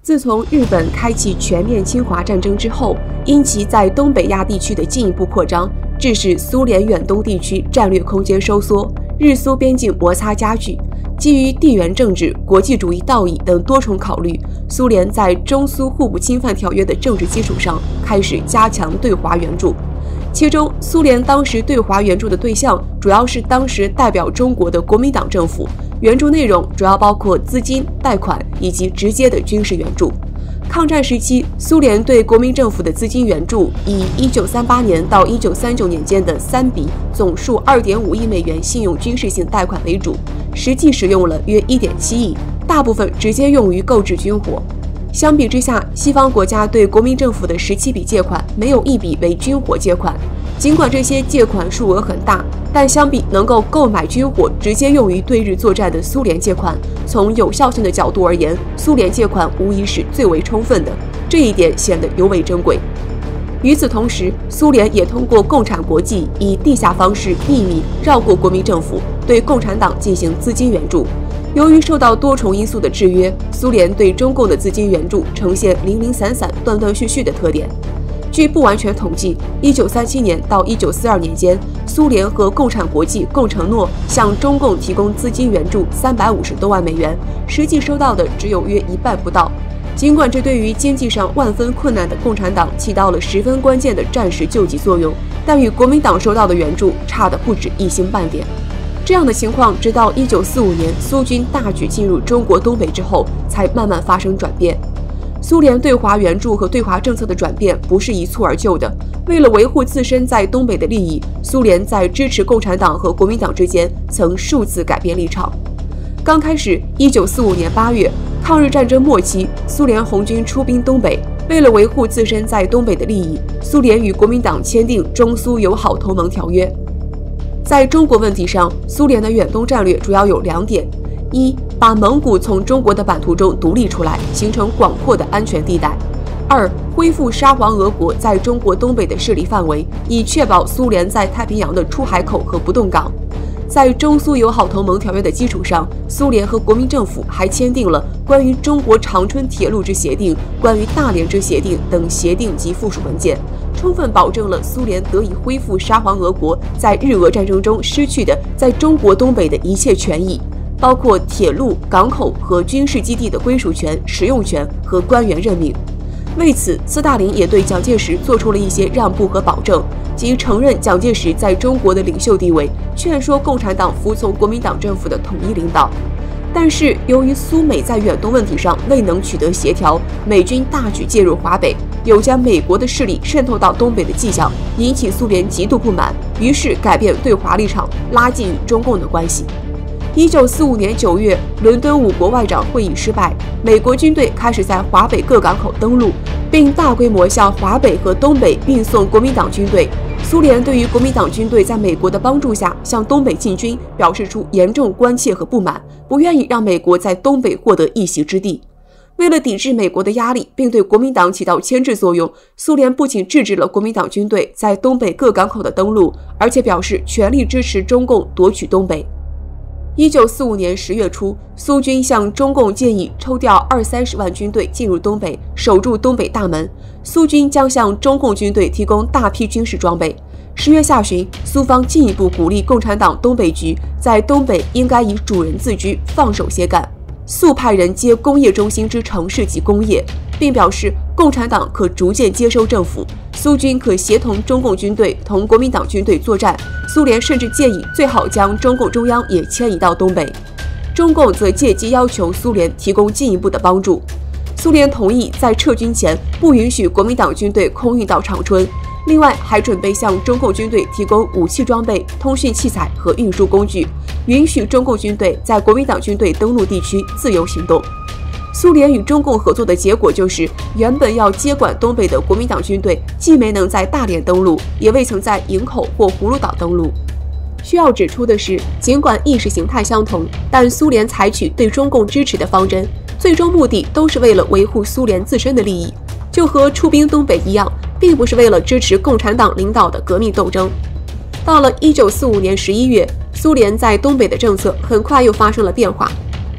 自从日本开启全面侵华战争之后，因其在东北亚地区的进一步扩张，致使苏联远东地区战略空间收缩，日苏边境摩擦加剧。基于地缘政治、国际主义道义等多重考虑，苏联在中苏互不侵犯条约的政治基础上，开始加强对华援助。其中，苏联当时对华援助的对象主要是当时代表中国的国民党政府，援助内容主要包括资金、贷款以及直接的军事援助。抗战时期，苏联对国民政府的资金援助以1938年到1939年间的3笔总数2.5亿美元信用军事性贷款为主，实际使用了约1.7亿，大部分直接用于购置军火。相比之下，西方国家对国民政府的17笔借款没有一笔为军火借款。尽管这些借款数额很大，但相比能够购买军火直接用于对日作战的苏联借款，从有效性的角度而言，苏联借款无疑是最为充分的，这一点显得尤为珍贵。与此同时，苏联也通过共产国际以地下方式秘密绕过国民政府，对共产党进行资金援助。由于受到多重因素的制约，苏联对中共的资金援助呈现零零散散、断断续续的特点。据不完全统计，1937年到1942年间，苏联和共产国际共承诺向中共提供资金援助350多万美元，实际收到的只有约一半不到。尽管这对于经济上万分困难的共产党起到了十分关键的战时救济作用，但与国民党收到的援助差的不止一星半点。这样的情况直到1945年苏军大举进入中国东北之后，才慢慢发生转变。苏联对华援助和对华政策的转变不是一蹴而就的。为了维护自身在东北的利益，苏联在支持共产党和国民党之间曾数次改变立场。刚开始，1945年8月，抗日战争末期，苏联红军出兵东北。为了维护自身在东北的利益，苏联与国民党签订中苏友好同盟条约。在中国问题上，苏联的远东战略主要有2点：一、把蒙古从中国的版图中独立出来，形成广阔的安全地带；二、恢复沙皇俄国在中国东北的势力范围，以确保苏联在太平洋的出海口和不动港。在中苏友好同盟条约的基础上，苏联和国民政府还签订了关于中国长春铁路之协定、关于大连之协定等协定及附属文件，充分保证了苏联得以恢复沙皇俄国在日俄战争中失去的在中国东北的一切权益，包括铁路、港口和军事基地的归属权、使用权和官员任命。为此，斯大林也对蒋介石做出了一些让步和保证，即承认蒋介石在中国的领袖地位，劝说共产党服从国民党政府的统一领导。但是，由于苏美在远东问题上未能取得协调，美军大举介入华北，有将美国的势力渗透到东北的迹象，引起苏联极度不满，于是改变对华立场，拉近与中共的关系。1945年9月，伦敦5国外长会议失败，美国军队开始在华北各港口登陆，并大规模向华北和东北运送国民党军队。苏联对于国民党军队在美国的帮助下向东北进军表示出严重关切和不满，不愿意让美国在东北获得一席之地。为了抵制美国的压力，并对国民党起到牵制作用，苏联不仅制止了国民党军队在东北各港口的登陆，而且表示全力支持中共夺取东北。1945年10月初，苏军向中共建议抽调20-30万军队进入东北，守住东北大门。苏军将向中共军队提供大批军事装备。10月下旬，苏方进一步鼓励共产党东北局在东北应该以主人自居，放手些干，速派人接工业中心之城市及工业，并表示共产党可逐渐接收政府，苏军可协同中共军队同国民党军队作战。苏联甚至建议最好将中共中央也迁移到东北，中共则借机要求苏联提供进一步的帮助。苏联同意在撤军前不允许国民党军队空运到长春，另外还准备向中共军队提供武器装备、通讯器材和运输工具，允许中共军队在国民党军队登陆地区自由行动。苏联与中共合作的结果就是，原本要接管东北的国民党军队既没能在大连登陆，也未曾在营口或葫芦岛登陆。需要指出的是，尽管意识形态相同，但苏联采取对中共支持的方针，最终目的都是为了维护苏联自身的利益，就和出兵东北一样，并不是为了支持共产党领导的革命斗争。到了1945年11月，苏联在东北的政策很快又发生了变化。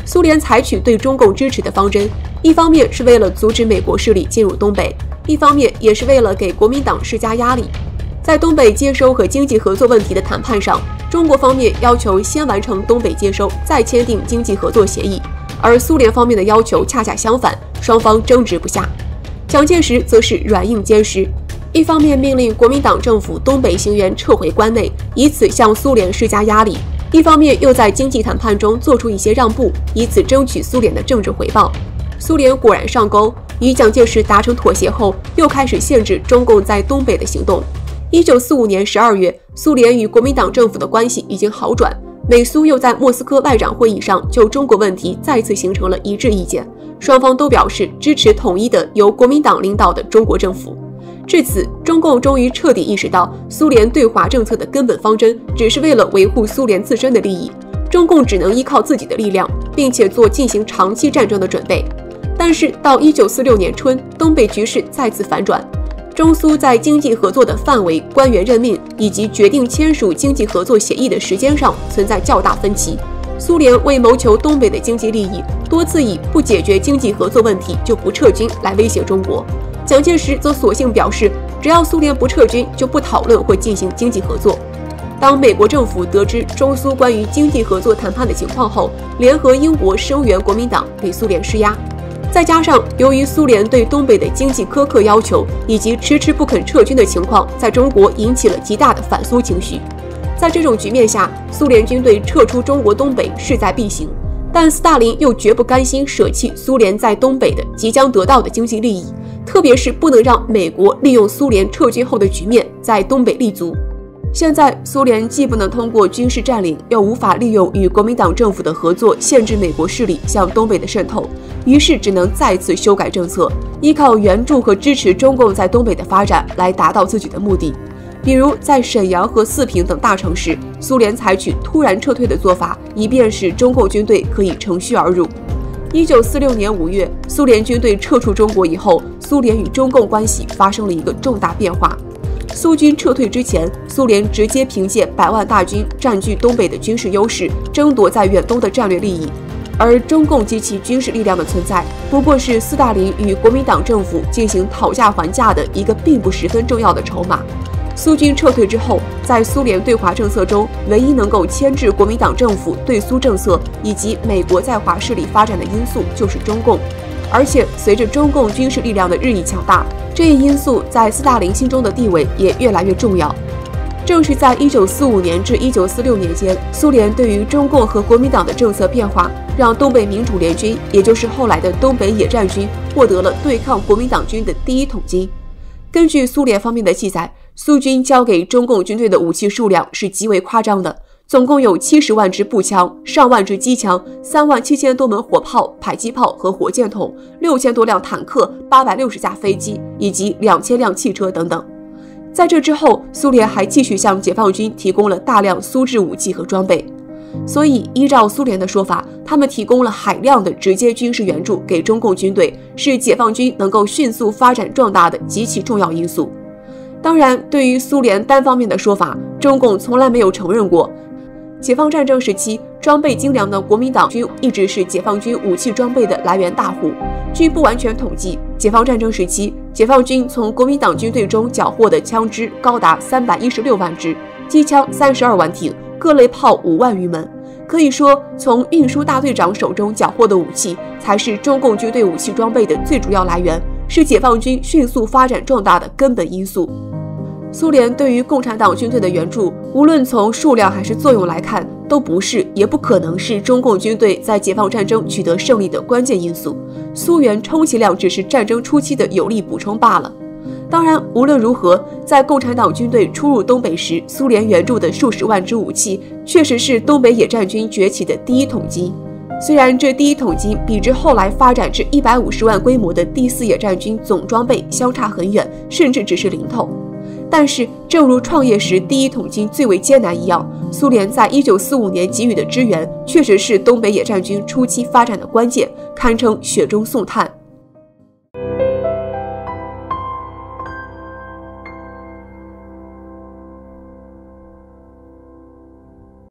苏联采取对中共支持的方针，一方面是为了阻止美国势力进入东北，一方面也是为了给国民党施加压力。在东北接收和经济合作问题的谈判上，中国方面要求先完成东北接收，再签订经济合作协议，而苏联方面的要求恰恰相反，双方争执不下。蒋介石则是软硬兼施，一方面命令国民党政府东北行员撤回关内，以此向苏联施加压力，一方面又在经济谈判中做出一些让步，以此争取苏联的政治回报。苏联果然上钩，与蒋介石达成妥协后，又开始限制中共在东北的行动。1945年12月，苏联与国民党政府的关系已经好转，美苏又在莫斯科外长会议上就中国问题再次形成了一致意见，双方都表示支持统一的由国民党领导的中国政府。至此，中共终于彻底意识到苏联对华政策的根本方针只是为了维护苏联自身的利益，中共只能依靠自己的力量，并且做进行长期战争的准备。但是到1946年春，东北局势再次反转，中苏在经济合作的范围、官员任命以及决定签署经济合作协议的时间上存在较大分歧。苏联为谋求东北的经济利益，多次以不解决经济合作问题就不撤军来威胁中国。蒋介石则索性表示，只要苏联不撤军，就不讨论或进行经济合作。当美国政府得知中苏关于经济合作谈判的情况后，联合英国声援国民党，对苏联施压。再加上由于苏联对东北的经济苛刻要求以及迟迟不肯撤军的情况，在中国引起了极大的反苏情绪。在这种局面下，苏联军队撤出中国东北势在必行，但斯大林又绝不甘心舍弃苏联在东北的即将得到的经济利益，特别是不能让美国利用苏联撤军后的局面在东北立足。现在苏联既不能通过军事占领，又无法利用与国民党政府的合作限制美国势力向东北的渗透，于是只能再次修改政策，依靠援助和支持中共在东北的发展来达到自己的目的。比如在沈阳和四平等大城市，苏联采取突然撤退的做法，以便使中共军队可以乘虚而入。1946年5月，苏联军队撤出中国以后，苏联与中共关系发生了一个重大变化。苏军撤退之前，苏联直接凭借100万大军占据东北的军事优势，争夺在远东的战略利益。而中共及其军事力量的存在，不过是斯大林与国民党政府进行讨价还价的一个并不十分重要的筹码。苏军撤退之后，在苏联对华政策中，唯一能够牵制国民党政府对苏政策以及美国在华势力发展的因素就是中共。而且随着中共军事力量的日益强大，这一因素在斯大林心中的地位也越来越重要。正是在1945年至1946年间，苏联对于中共和国民党的政策变化，让东北民主联军，也就是后来的东北野战军，获得了对抗国民党军的第一桶金。根据苏联方面的记载，苏军交给中共军队的武器数量是极为夸张的，总共有70万支步枪、上万支机枪、3万7000多门火炮、迫击炮和火箭筒、6000多辆坦克、860架飞机以及2000辆汽车等等。在这之后，苏联还继续向解放军提供了大量苏制武器和装备。所以依照苏联的说法，他们提供了海量的直接军事援助给中共军队，是解放军能够迅速发展壮大的极其重要因素。当然，对于苏联单方面的说法，中共从来没有承认过。解放战争时期，装备精良的国民党军一直是解放军武器装备的来源大户。据不完全统计，解放战争时期，解放军从国民党军队中缴获的枪支高达316万支，机枪32万挺，各类炮5万余门。可以说，从运输大队长手中缴获的武器，才是中共军队武器装备的最主要来源，是解放军迅速发展壮大的根本因素。苏联对于共产党军队的援助，无论从数量还是作用来看，都不是也不可能是中共军队在解放战争取得胜利的关键因素。苏援充其量只是战争初期的有力补充罢了。当然，无论如何，在共产党军队出入东北时，苏联援助的数十万支武器，确实是东北野战军崛起的第一桶金。虽然这第一桶金比之后来发展至150万规模的第4野战军总装备相差很远，甚至只是零头。但是，正如创业时第一桶金最为艰难一样，苏联在1945年给予的支援，确实是东北野战军初期发展的关键，堪称雪中送炭。